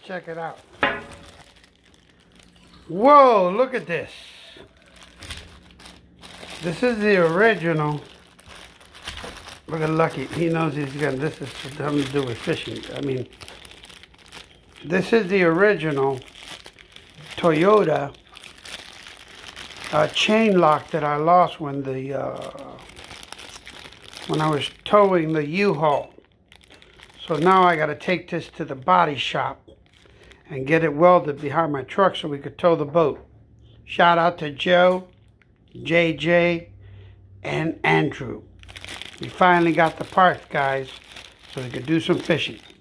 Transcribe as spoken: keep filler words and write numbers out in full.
Check it out. Whoa, look at this. This is the original. Look at Lucky. He knows he's got, this is something to do with fishing. I mean, this is the original Toyota uh, chain lock that I lost when the uh, when I was towing the U-Haul. So now I got to take this to the body shop and get it welded behind my truck so we could tow the boat. Shout out to Joe, J J, and Andrew. We finally got the parts, guys, so we could do some fishing.